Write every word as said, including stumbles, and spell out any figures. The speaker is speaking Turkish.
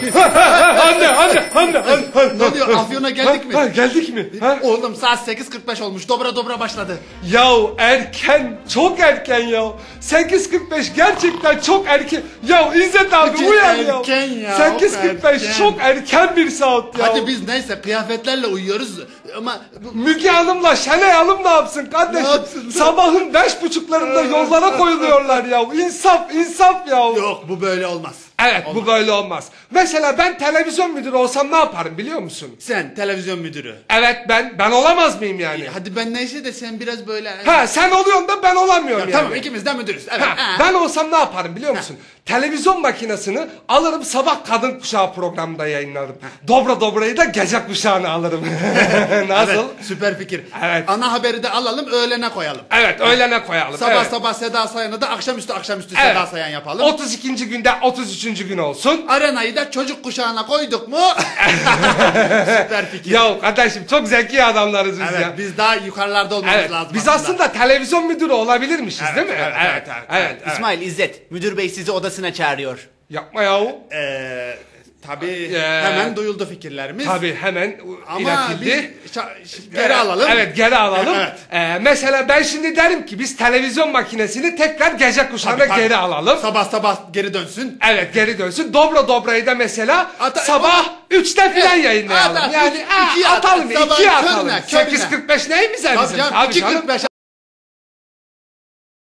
Anne, anne, anne, anne. Ne oluyor? Afyon'a geldik mi? Ha, geldik mi? Ha? Oğlum saat sekiz kırk beş olmuş. Dobra dobra başladı. Yahu erken, çok erken ya. sekiz kırk beş gerçekten çok erken. Ya İzzet abi Çok uyan ya. erken ya, sekiz kırk beş erken. çok erken bir saat ya. Hadi biz neyse kıyafetlerle uyuyoruz ama bu- Müge Hanım'la Şenay Hanım ne yapsın kardeşim? Ne yapsın? Sabahın beş buçuklarında yollara koyuluyorlar ya. İnsaf, insaf ya. yok bu böyle olmaz. Evet, bu böyle olmaz. Mesela ben televizyon müdürü olsam ne yaparım biliyor musun? Sen televizyon müdürü. Evet, ben ben olamaz mıyım yani? Hadi ben neyse de sen biraz böyle... Ha, sen oluyorsun da ben olamıyorum Ya yani. tamam ikimiz de müdürüz. Evet. Ha, Ha. ben olsam ne yaparım biliyor musun? Televizyon makinesini alırım, sabah kadın kuşağı programında yayınlarım. Dobra Dobra'yı da gece kuşağına alırım. Nasıl? Evet, süper fikir. Evet. Ana haberi de alalım öğlene koyalım. Evet, öğlene koyalım. Sabah evet. sabah Seda Sayan'ı da akşamüstü akşamüstü Evet. Seda Sayan yapalım. otuz ikinci günde otuz üçüncü gün olsun. Arenayı da çocuk kuşağına koyduk mu? Süper fikir. Ya kardeşim çok zeki adamlarız biz evet ya. biz daha yukarılarda olmamız Evet, lazım. biz aslında televizyon müdürü olabilirmişiz Evet, değil mi? evet, evet, evet, evet, evet. İsmail, İzzet, müdür bey sizi odasına çağırıyor. Yapma yahu. Ee, tabii Ee, hemen duyuldu fikirlerimiz. Tabii hemen Ama iletildi. biz şa- ş- geri alalım. Evet, geri alalım. Evet. Ee, mesela ben şimdi derim ki biz televizyon makinesini tekrar gece kuşağına Tabii, tabii. geri alalım. Sabah sabah geri dönsün. Evet, geri dönsün. Dobra Dobra'yı da mesela Ata- sabah üçte filan Evet, yayınlayalım. ata- yani üç- ha, ikiye at- atalım, sabah ikiye körüne, atalım. körüne. sekiz kırk beş neyimiz Tabii bizim? canım, Tabii iki canım. kırk beş